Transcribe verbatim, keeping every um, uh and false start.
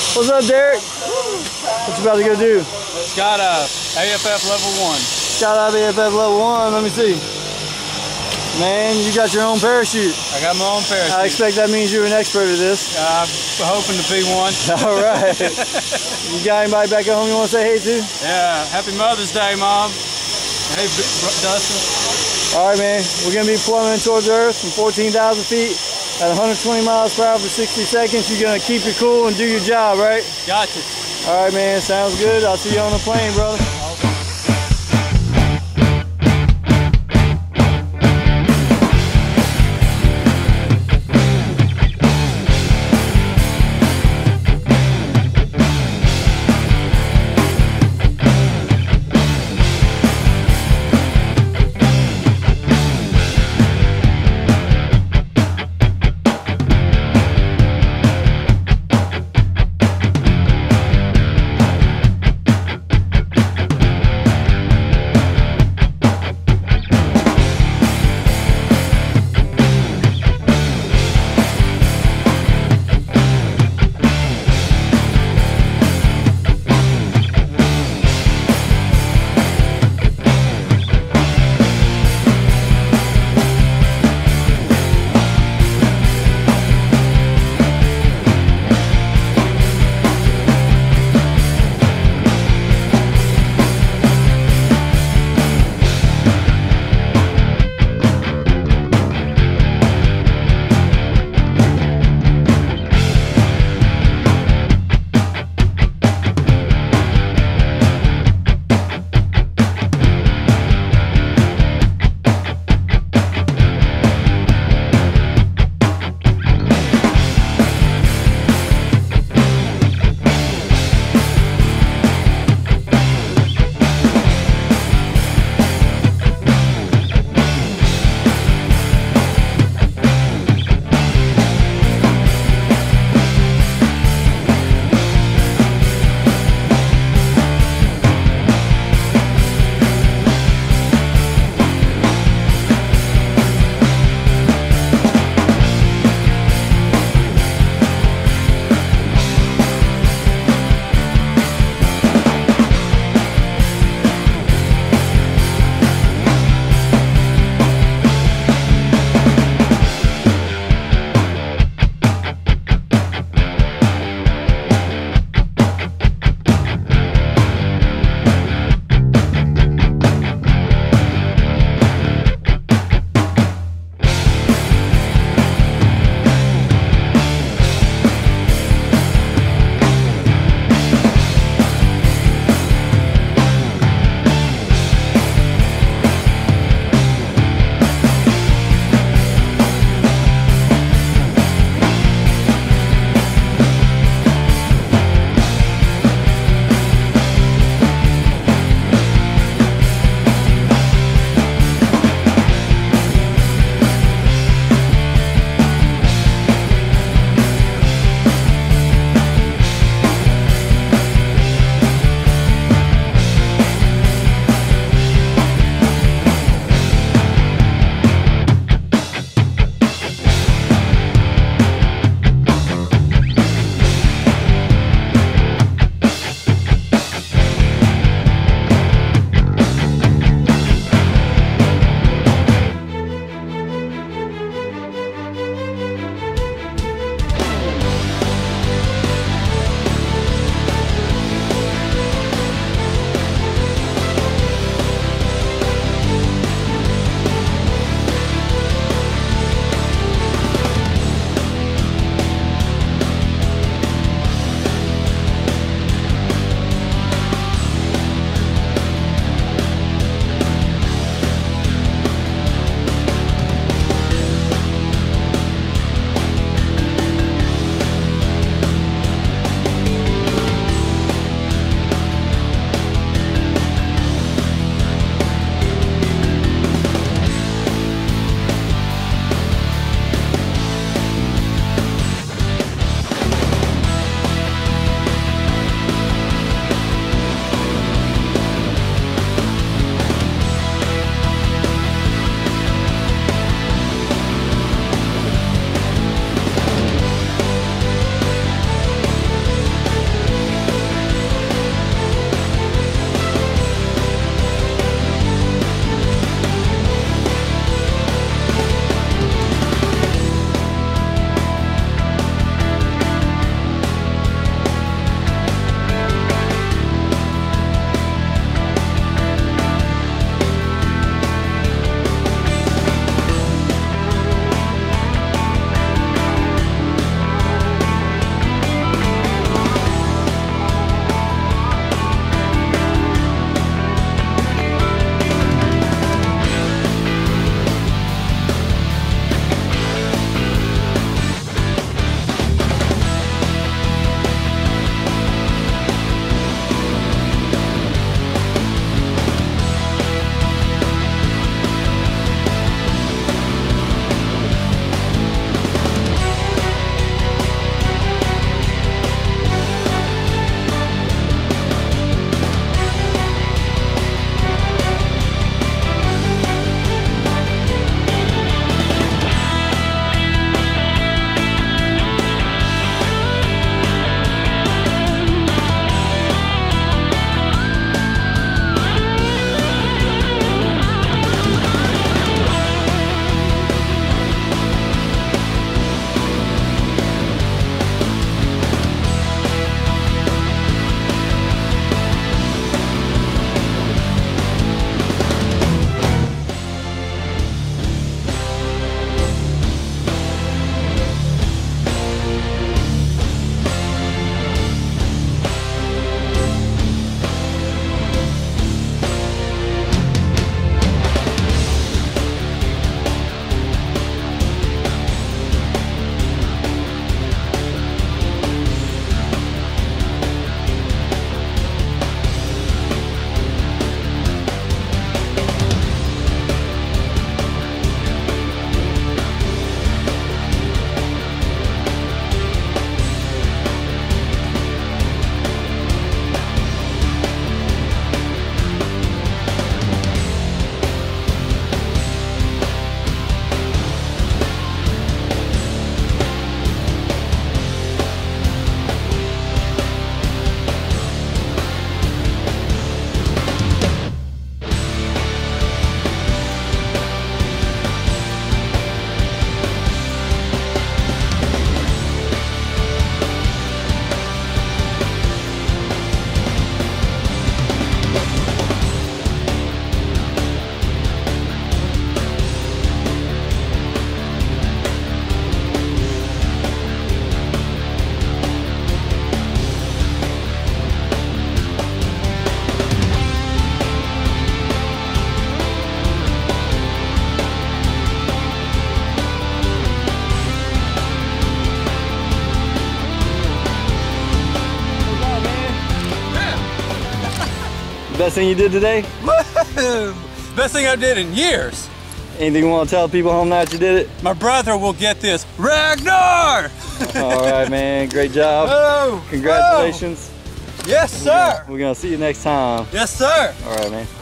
What's up, Derek? What you about to go do? Skydive, A F F level one. Skydive A F F level one, let me see. Man, you got your own parachute. I got my own parachute. I expect that means you're an expert at this. I'm hoping to be one. All right. You got anybody back at home you want to say hey to? Yeah, happy Mother's Day, Mom. Hey, Dustin. All right, man. We're going to be plummeting towards Earth from fourteen thousand feet at one hundred twenty miles per hour for sixty seconds. You're going to keep your cool and do your job, right? Gotcha. All right, man. Sounds good. I'll see you on the plane, brother. Best thing you did today? Best thing I did in years. Anything you want to tell people home now that you did it? My brother will get this. Ragnar! All right, man. Great job. Oh, Congratulations. oh. Yes, sir. We're gonna see you next time. Yes, sir. All right, man.